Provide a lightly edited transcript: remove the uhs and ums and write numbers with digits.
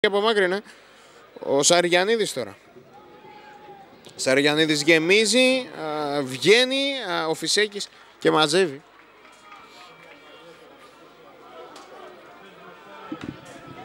Και απομάκρυνε ο Σαριανίδης τώρα. Σαριανίδης γεμίζει, βγαίνει ο Φυσέκης και μαζεύει.